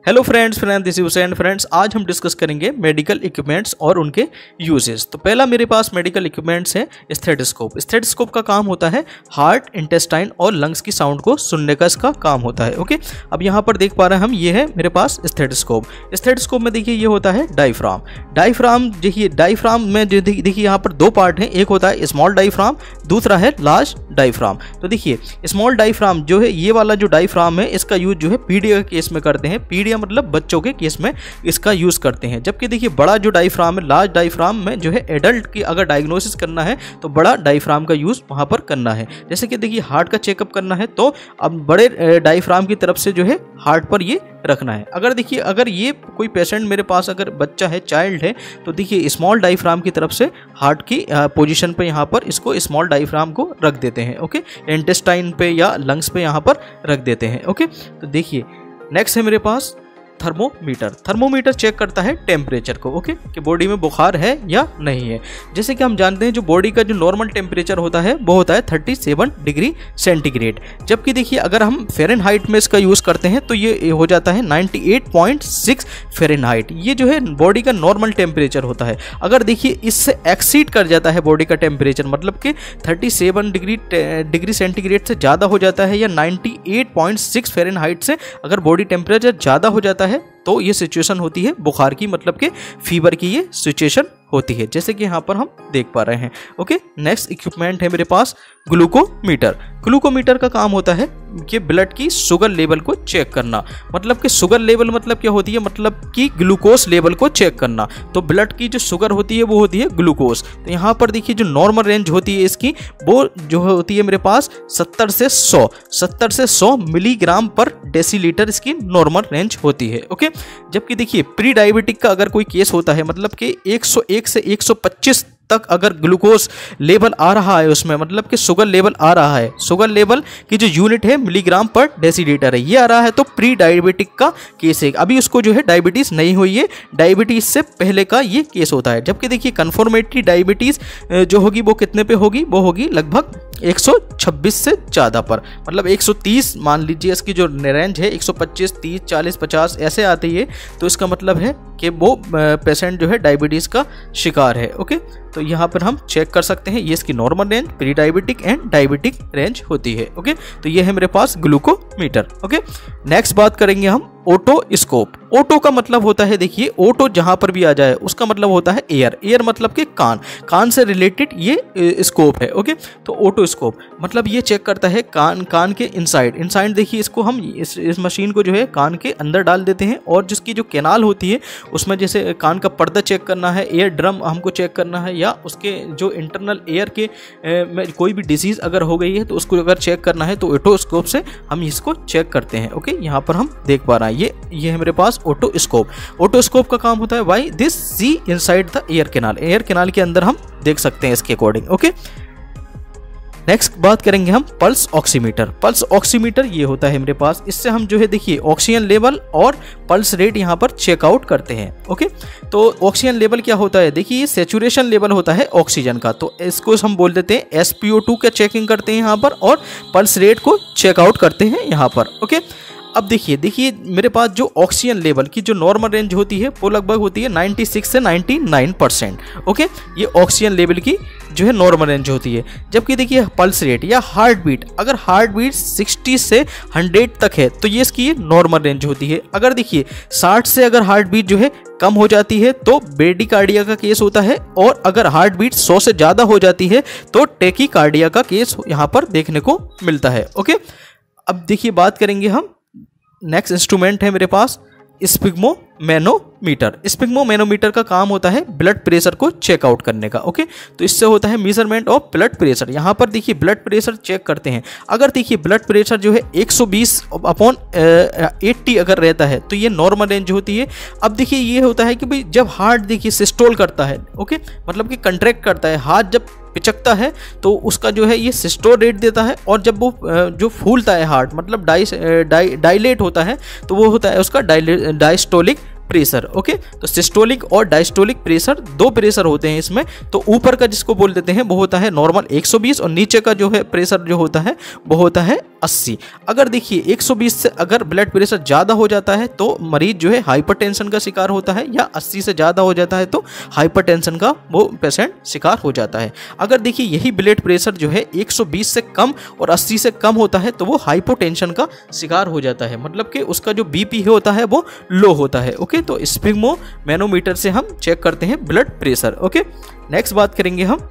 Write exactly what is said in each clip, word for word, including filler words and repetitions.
Hello friends friends this is Hussain. Friends आज हम discuss करेंगे मेडिकल इक्विपमेंट्स और उनके यूजेस। तो पहला मेरे पास मेडिकल इक्विपमेंट्स है स्टेथोस्कोप। स्टेथोस्कोप का काम होता है हार्ट, इंटेस्टाइन और लंग्स की साउंड को सुनने का इसका काम होता है। ओके, अब यहाँ पर देख पा रहे हैं हम, ये है मेरे पास स्टेथोस्कोप। स्टेथोस्कोप में देखिए ये होता है डायफ्राम। डायफ्राम देखिए, डायफ्राम में देखिए यहाँ पर दो पार्ट हैं, एक होता है स्मॉल डायफ्राम, दूसरा है लार्ज डायफ्राम। तो देखिए स्मॉल डायफ्राम जो है, ये वाला जो डायफ्राम है इसका यूज जो है पीडिया के केस में करते हैं। पीडिया मतलब बच्चों के केस में इसका यूज करते हैं। जबकि देखिए बड़ा जो डायफ्राम है, लार्ज डायफ्राम में जो है एडल्ट की अगर डायग्नोसिस करना है तो बड़ा डायफ्राम का यूज वहां पर करना है। जैसे कि देखिए हार्ट का चेकअप करना है तो अब बड़े डायफ्राम की तरफ से जो है हार्ट पर ये रखना है। अगर देखिए अगर ये कोई पेशेंट मेरे पास अगर बच्चा है, चाइल्ड है, तो देखिए स्मॉल डायफ्राम की तरफ से हार्ट की पोजीशन पे यहाँ पर इसको स्मॉल डायफ्राम को रख देते हैं। ओके, इंटेस्टाइन पे या लंग्स पे यहाँ पर रख देते हैं। ओके, तो देखिए नेक्स्ट है मेरे पास थर्मोमीटर। थर्मोमीटर चेक करता है टेम्परेचर को, ओके, कि बॉडी में बुखार है या नहीं है। जैसे कि हम जानते हैं जो बॉडी का जो नॉर्मल टेम्परेचर होता है वो होता है सैंतीस डिग्री सेंटीग्रेड। जबकि देखिए अगर हम फ़ारेनहाइट में इसका यूज़ करते हैं तो ये हो जाता है अट्ठानवे पॉइंट छह फ़ारेनहाइट। ये जो है बॉडी का नॉर्मल टेम्परेचर होता है। अगर देखिए इससे एक्सीड कर जाता है बॉडी का टेम्परेचर, मतलब कि सैंतीस डिग्री डिग्री सेंटीग्रेड से ज़्यादा हो जाता है या अट्ठानवे पॉइंट छह फ़ारेनहाइट से अगर बॉडी टेम्परेचर ज़्यादा हो जाता है तो ये सिचुएशन होती है बुखार की, मतलब कि फीवर की ये सिचुएशन होती है, जैसे कि यहाँ पर हम देख पा रहे हैं। ओके, नेक्स्ट इक्विपमेंट है मेरे पास ग्लूकोमीटर। ग्लूकोमीटर का काम होता है कि ब्लड की शुगर लेवल को चेक करना। मतलब कि शुगर लेवल मतलब क्या होती है, मतलब कि ग्लूकोज लेवल को चेक करना। तो ब्लड की जो शुगर होती है वो होती है ग्लूकोज। तो यहाँ पर देखिए जो नॉर्मल रेंज होती है इसकी, वो जो होती है मेरे पास सत्तर से सौ सत्तर से सौ मिलीग्राम पर डेसीलीटर इसकी नॉर्मल रेंज होती है। ओके, जबकि देखिए प्री डायबिटिक का अगर कोई केस होता है, मतलब कि एक सौ एक से एक सौ पच्चीस तक अगर ग्लूकोज लेवल आ रहा है उसमें, मतलब कि शुगर लेवल आ रहा है, शुगर लेवल की जो यूनिट है मिलीग्राम पर डेसीलीटर है, ये आ रहा है, तो प्री डायबिटिक का केस है। अभी उसको जो है डायबिटीज नहीं हुई है, डायबिटीज से पहले का ये केस होता है। जबकि देखिए कन्फर्मेटरी डायबिटीज जो होगी वो कितने पे होगी, वो होगी लगभग एक सौ छब्बीस से ज़्यादा पर, मतलब एक सौ तीस मान लीजिए इसकी जो रेंज है, एक सौ पच्चीस, तीस, चालीस, पचास ऐसे आती है। तो इसका मतलब है कि वो पेशेंट जो है डायबिटीज़ का शिकार है। ओके, तो यहाँ पर हम चेक कर सकते हैं, ये इसकी normal range, pre diabetic and diabetic range होती है। ओके, तो ये है मेरे पास ग्लूकोमीटर। ओके, नेक्स्ट बात करेंगे हम ओटोस्कोप। ओटो का मतलब होता है, देखिए ओटो जहां पर भी आ जाए उसका मतलब होता है एयर। एयर मतलब कि कान, कान से रिलेटेड ये स्कोप है। ओके, तो ओटोस्कोप मतलब ये चेक करता है कान कान के इनसाइड इनसाइड देखिए इसको हम इस, इस मशीन को जो है कान के अंदर डाल देते हैं, और जिसकी जो कैनाल होती है उसमें जैसे कान का पर्दा चेक करना है, एयर ड्रम हमको चेक करना है, या उसके जो इंटरनल एयर के ए, में कोई भी डिजीज अगर हो गई है तो उसको अगर चेक करना है तो ओटोस्कोप से हम इसको चेक करते हैं। ओके, यहाँ पर हम देख पा रहे हैं ये ये है मेरे पास ओटोस्कोप। ओटोस्कोप का काम होता है why this see inside the ear canal, ear canal के अंदर हम देख सकते हैं इसके अकॉर्डिंग। ओके, नेक्स्ट बात करेंगे हम पल्स ऑक्सीमीटर। पल्स ऑक्सीमीटर ये होता है मेरे पास, इससे हम जो है देखिए ऑक्सीजन लेवल और पल्स रेट यहाँ पर चेकआउट करते हैं। ओके, तो ऑक्सीजन लेवल क्या होता है, देखिए ये सैचुरेशन लेवल होता है ऑक्सीजन का, तो इसको हम बोल देते हैं एस पी ओ टू का चेकिंग करते हैं यहाँ पर, और पल्स रेट को चेकआउट करते हैं यहाँ पर। ओके, अब देखिए देखिए मेरे पास जो ऑक्सीजन लेवल की जो नॉर्मल रेंज होती है वो लगभग होती है छियानवे से निन्यानवे परसेंट। ओके, ये ऑक्सीजन लेवल की जो है नॉर्मल रेंज होती है। जबकि देखिए पल्स रेट या हार्ट बीट, अगर हार्ट बीट साठ से सौ तक है तो ये इसकी नॉर्मल रेंज होती है। अगर देखिए साठ से अगर हार्ट बीट जो है कम हो जाती है तो ब्रेडिकार्डिया का केस होता है, और अगर हार्ट बीट सौ से ज़्यादा हो जाती है तो टैकीकार्डिया का केस यहाँ पर देखने को मिलता है। ओके, अब देखिए बात करेंगे हम, नेक्स्ट इंस्ट्रूमेंट है मेरे पास स्पिग्मोमेनोमीटर। स्पिग्मोमेनोमीटर का काम होता है ब्लड प्रेशर को चेकआउट करने का। ओके, तो इससे होता है मेजरमेंट ऑफ ब्लड प्रेशर। यहाँ पर देखिए ब्लड प्रेशर चेक करते हैं। अगर देखिए ब्लड प्रेशर जो है एक सौ बीस अपॉन अस्सी अगर रहता है तो ये नॉर्मल रेंज होती है। अब देखिए ये होता है कि भाई जब हार्ट देखिए सिस्टोल करता है, ओके, मतलब कि कंट्रैक्ट करता है, हार्ट जब पिचकता है तो उसका जो है ये सिस्टोल रेट देता है, और जब वो जो फूलता है हार्ट मतलब डाई डाई डायलेट होता है तो वो होता है उसका डायस्टोलिक प्रेशर। ओके, तो सिस्टोलिक और डायस्टोलिक प्रेशर दो प्रेशर होते हैं इसमें। तो ऊपर का जिसको बोल देते हैं वो होता है नॉर्मल एक सौ बीस और नीचे का जो है प्रेशर जो होता है वो होता है अस्सी। अगर देखिए एक सौ बीस से अगर ब्लड प्रेशर ज़्यादा हो जाता है तो मरीज जो है हाइपरटेंशन का शिकार होता है, या अस्सी से ज़्यादा हो जाता है तो हाइपरटेंशन का वो पेशेंट शिकार हो जाता है। अगर देखिए यही ब्लड प्रेशर जो है एक सौ बीस से कम और अस्सी से कम होता है तो वो हाइपोटेंशन का शिकार हो जाता है, मतलब कि उसका जो बीपी होता है वो लो होता है। ओके, तो स्फिग्मो मैनोमीटर से हम चेक करते हैं ब्लड प्रेशर। ओके, नेक्स्ट बात करेंगे हम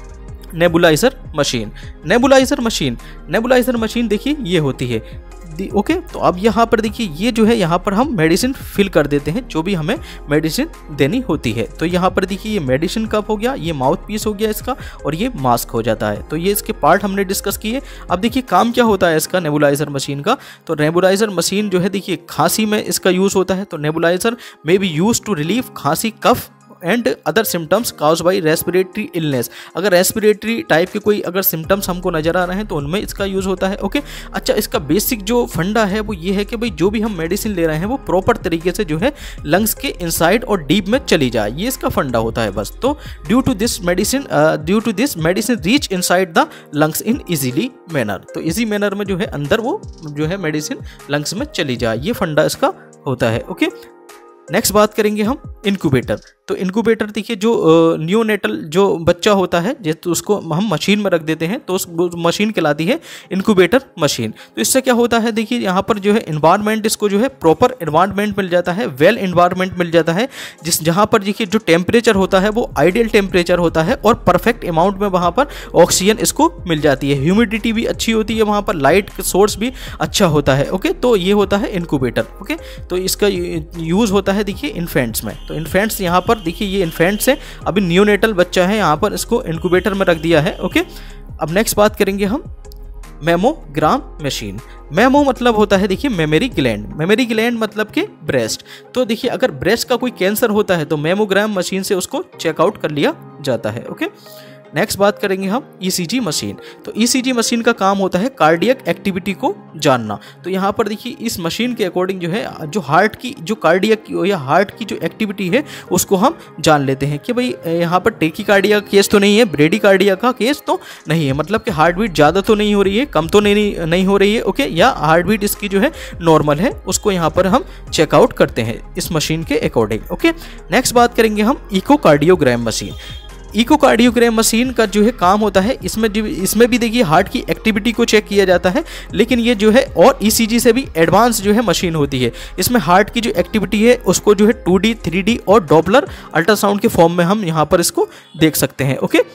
nebuliser machine. Nebuliser machine nebuliser machine देखिए ये होती है। ओके, तो अब यहाँ पर देखिए ये जो है यहाँ पर हम मेडिसिन फिल कर देते हैं, जो भी हमें मेडिसिन देनी होती है। तो यहाँ पर देखिए ये मेडिसिन कप हो गया, ये माउथ पीस हो गया इसका, और ये मास्क हो जाता है। तो ये इसके पार्ट हमने डिस्कस किए। अब देखिए काम क्या होता है इसका नेबुलाइजर मशीन का। तो नेबुलाइजर मशीन जो है देखिए खांसी में इसका यूज़ होता है। तो nebuliser may be used to relieve खांसी, cough and other symptoms caused by respiratory illness. अगर रेस्पिरेटरी टाइप के कोई अगर सिम्टम्स हमको नजर आ रहे हैं तो उनमें इसका यूज़ होता है। ओके, अच्छा, इसका बेसिक जो फंडा है वो ये है कि भाई जो भी हम मेडिसिन ले रहे हैं वो प्रॉपर तरीके से जो है लंग्स के इनसाइड और डीप में चली जाए, ये इसका फंडा होता है बस। तो due to this medicine due to this medicine reach inside the lungs in easily manner. तो इजी मैनर में जो है अंदर वो जो है मेडिसिन लंग्स में चली जाए, ये फंडा इसका होता है। ओके, नेक्स्ट बात करेंगे हम इनक्यूबेटर। तो इनक्यूबेटर देखिए जो न्यूनेटल जो बच्चा होता है तो उसको हम मशीन में रख देते हैं, तो उस मशीन कहलाती है इनक्यूबेटर मशीन। तो इससे क्या होता है देखिए यहाँ पर जो है इन्वायरमेंट इसको जो है प्रॉपर इन्वायरमेंट मिल जाता है, वेल इन्वायरमेंट मिल जाता है, जिस जहाँ पर देखिए जो टेम्परेचर होता है वो आइडियल टेम्परेचर होता है और परफेक्ट अमाउंट में वहाँ पर ऑक्सीजन इसको मिल जाती है, ह्यूमिडिटी भी अच्छी होती है, वहाँ पर लाइट सोर्स भी अच्छा होता है। ओके, तो ये होता है इनक्यूबेटर। ओके, तो इसका यूज़ होता है देखिए इन्फेंट्स में। तो इन्फेंट्स यहाँ पर देखिए ये इन्फेंट्स है, अभी न्यूनेटल बच्चा है, यहाँ पर इसको इनक्यूबेटर में रख दिया है। ओके, अब नेक्स्ट बात करेंगे हम मेमोग्राम मशीन। मेमो मतलब होता है देखिए मेमोरी ग्लैंड, मेमोरी ग्लैंड मतलब कि ब्रेस्ट। तो देखिए अगर ब्रेस्ट का कोई कैंसर होता है तो मेमोग्राम मशीन से उसको चेकआउट कर लिया जाता है। ओके, नेक्स्ट बात करेंगे हम ईसीजी मशीन। तो ईसीजी मशीन का काम होता है कार्डियक एक्टिविटी को जानना। तो यहाँ पर देखिए इस मशीन के अकॉर्डिंग जो है जो हार्ट की जो कार्डियक या हार्ट की जो एक्टिविटी है उसको हम जान लेते हैं कि भाई यहाँ पर टेकीकार्डिया का केस तो नहीं है, ब्रेडीकार्डिया का केस तो नहीं है, मतलब कि हार्ट बीट ज़्यादा तो नहीं हो रही है, कम तो नहीं नहीं हो रही है। ओके, या हार्ट बीट इसकी जो है नॉर्मल है, उसको यहाँ पर हम चेकआउट करते हैं इस मशीन के अकॉर्डिंग। ओके, नेक्स्ट बात करेंगे हम इकोकार्डियोग्राम मशीन। इकोकार्डियोग्राम मशीन का जो है काम होता है इसमें जो इसमें भी देखिए हार्ट की एक्टिविटी को चेक किया जाता है, लेकिन ये जो है और ईसीजी से भी एडवांस जो है मशीन होती है। इसमें हार्ट की जो एक्टिविटी है उसको जो है टू डी, थ्री डी और डॉपलर अल्ट्रासाउंड के फॉर्म में हम यहाँ पर इसको देख सकते हैं। ओके,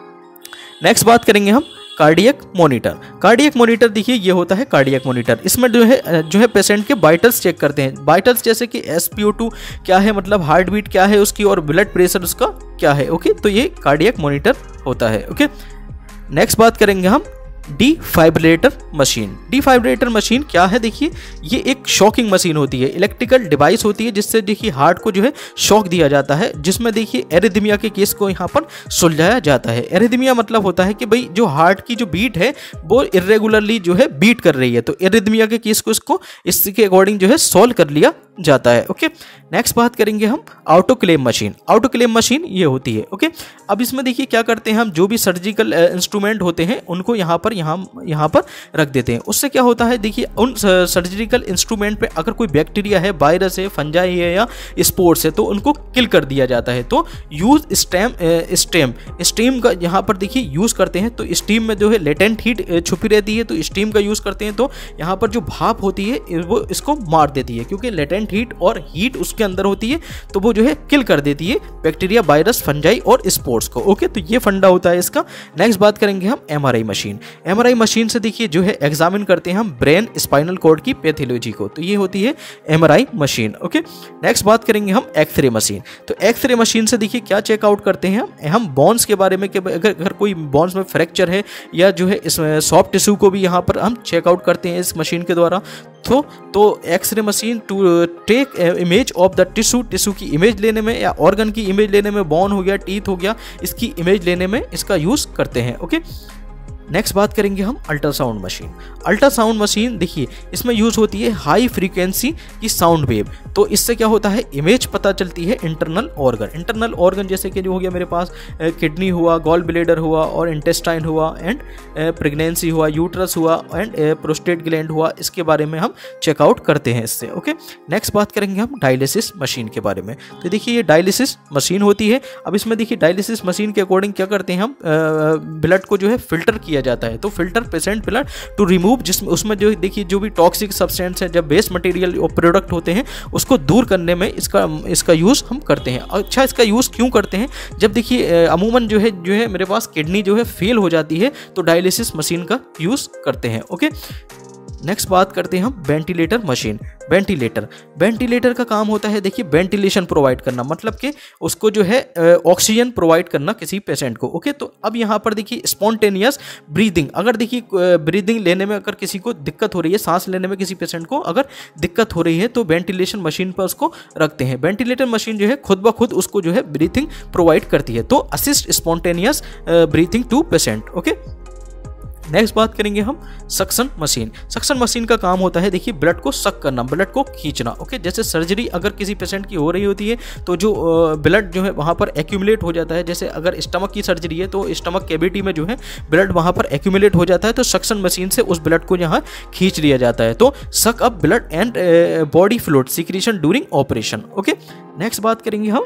नेक्स्ट बात करेंगे हम कार्डियक मॉनिटर। कार्डियक मॉनिटर देखिए ये होता है कार्डियक मॉनिटर। इसमें जो है जो है पेशेंट के वाइटल्स चेक करते हैं, वाइटल्स जैसे कि एस पी ओ टू क्या है, मतलब हार्ट बीट क्या है उसकी, और ब्लड प्रेशर उसका क्या है। ओके, तो ये कार्डियक मॉनिटर होता है। ओके, नेक्स्ट बात करेंगे हम डिफाइब्रिलेटर मशीन। डिफाइब्रिलेटर मशीन क्या है देखिए, ये एक शॉकिंग मशीन होती है, इलेक्ट्रिकल डिवाइस होती है जिससे देखिए हार्ट को जो है शॉक दिया जाता है, जिसमें देखिए एरिथमिया के केस को यहाँ पर सुलझाया जाता है। एरिथमिया मतलब होता है कि भाई जो हार्ट की जो बीट है वो इरेगुलरली जो है बीट कर रही है, तो एरिथमिया के केस को इसको इसके अकॉर्डिंग जो है सॉल्व कर लिया जाता है। ओके, नेक्स्ट बात करेंगे हम ऑटोक्लेव मशीन। ऑटोक्लेव मशीन ये होती है। ओके, अब इसमें देखिए क्या करते हैं हम, जो भी सर्जिकल इंस्ट्रूमेंट होते हैं उनको यहाँ पर यहाँ यहाँ पर रख देते हैं। उससे क्या होता है देखिए उन सर्जिकल इंस्ट्रूमेंट पे अगर कोई बैक्टीरिया है, वायरस है, फंजाई है या स्पोर्स है तो उनको किल कर दिया जाता है। तो यूज स्टेम स्टेम स्टीम का यहाँ पर देखिए यूज़ करते हैं। तो स्टीम में जो है लेटेंट हीट छुपी रहती है, तो स्टीम का यूज़ करते हैं। तो यहाँ पर जो भाप होती है वो इसको मार देती है, क्योंकि लेटेंट हीट और हीट उसके अंदर होती है, तो वो जो है किल कर देती है बैक्टीरिया, वायरस, फंजाई और स्पोर्स को। ओके, तो ये फंडा होता है इसका। नेक्स्ट बात करेंगे हम एमआरआई मशीन। एमआरआई मशीन से देखिए जो है एग्जामिन करते हैं हम ब्रेन स्पाइनल कॉर्ड की पैथोलॉजी को, तो ये होती है एमआरआई मशीन। ओके, नेक्स्ट बात करेंगे हम एक्सरे मशीन। तो एक्सरे मशीन से देखिए क्या चेकआउट करते हैं हम बोन्स के बारे में, कि अगर अगर कोई बोन्स में फ्रैक्चर है या जो है इस सॉफ्ट टिश्यू को भी यहाँ पर हम चेकआउट करते हैं इस मशीन के द्वारा। तो तो x-ray machine to take image of the tissue, tissue की इमेज लेने में या ऑर्गन की इमेज लेने में, बोन हो गया, टीथ हो गया, इसकी इमेज लेने में इसका यूज़ करते हैं। ओके, नेक्स्ट बात करेंगे हम अल्ट्रासाउंड मशीन। अल्ट्रासाउंड मशीन देखिए इसमें यूज होती है हाई फ्रीक्वेंसी की साउंड वेव। तो इससे क्या होता है, इमेज पता चलती है इंटरनल ऑर्गन। इंटरनल ऑर्गन जैसे कि जो हो गया मेरे पास किडनी हुआ, गॉल ब्लेडर हुआ और इंटेस्टाइन हुआ एंड प्रेगनेंसी हुआ, यूट्रस हुआ एंड प्रोस्टेट ग्लैंड हुआ, इसके बारे में हम चेकआउट करते हैं इससे। ओके, नेक्स्ट बात करेंगे हम डायलिसिस मशीन के बारे में। तो देखिए ये डायलिसिस मशीन होती है। अब इसमें देखिए डायलिसिस मशीन के अकॉर्डिंग क्या करते हैं हम, ब्लड को जो है फिल्टर किया जाता है। तो filter patient blood to remove, जिसमें उसमें जो देखिए जो भी टॉक्सिक सब्सटेंस है, जब वेस्ट मटेरियल और प्रोडक्ट होते हैं उसको दूर करने में इसका इसका यूज़ हम करते हैं। अच्छा, इसका यूज़ क्यों करते हैं, जब देखिए अमूमन जो है जो है मेरे पास किडनी जो है फेल हो जाती है तो डायलिसिस मशीन का यूज़ करते हैं। ओके, नेक्स्ट बात करते हैं हम वेंटिलेटर मशीन। वेंटिलेटर वेंटिलेटर का काम होता है देखिए वेंटिलेशन प्रोवाइड करना, मतलब कि उसको जो है ऑक्सीजन प्रोवाइड करना किसी पेशेंट को। ओके, तो अब यहाँ पर देखिए स्पॉन्टेनियस ब्रीदिंग, अगर देखिए ब्रीदिंग लेने में अगर किसी को दिक्कत हो रही है, सांस लेने में किसी पेशेंट को अगर दिक्कत हो रही है तो वेंटिलेशन मशीन पर उसको रखते हैं। वेंटिलेटर मशीन जो है खुद ब खुद उसको जो है ब्रीथिंग प्रोवाइड करती है, तो assist spontaneous breathing to patient. Okay, next बात करेंगे हम सक्शन मशीन। सक्शन मशीन का काम होता है देखिए ब्लड को सक करना, ब्लड को खींचना। ओके, जैसे सर्जरी अगर किसी पेशेंट की हो रही होती है तो जो ब्लड जो है वहाँ पर एक्यूमुलेट हो जाता है। जैसे अगर स्टमक की सर्जरी है तो स्टमक कैविटी में जो है ब्लड वहाँ पर एक्यूमुलेट हो जाता है, तो सक्शन मशीन से उस ब्लड को यहाँ खींच लिया जाता है। तो suck up blood and body fluid secretion during operation. Okay, next बात करेंगे हम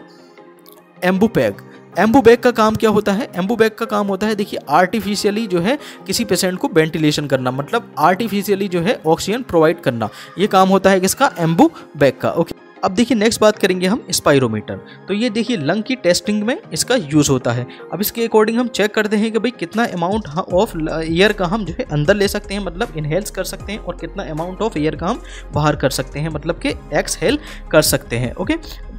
एम्बूपैग। एम्बूबैग का काम क्या होता है, एम्बूबैग का काम होता है देखिए आर्टिफिशियली जो है किसी पेशेंट को वेंटिलेशन करना, मतलब आर्टिफिशियली जो है ऑक्सीजन प्रोवाइड करना, ये काम होता है किसका, एम्बूबैग का। ओके, अब देखिए नेक्स्ट बात करेंगे हम स्पायरोमीटर। तो ये देखिए लंग की टेस्टिंग में इसका यूज़ होता है। अब इसके अकॉर्डिंग हम चेक करते हैं कि भाई कितना अमाउंट ऑफ एयर का हम जो है अंदर ले सकते हैं, मतलब इनहेल्स कर सकते हैं, और कितना अमाउंट ऑफ एयर का हम बाहर कर सकते हैं, मतलब कि एक्सहेल कर सकते हैं। ओके,